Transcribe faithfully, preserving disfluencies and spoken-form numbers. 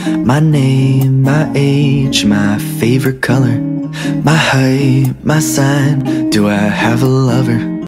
My name, my age, my favorite color, my height, my sign. Do I have a lover?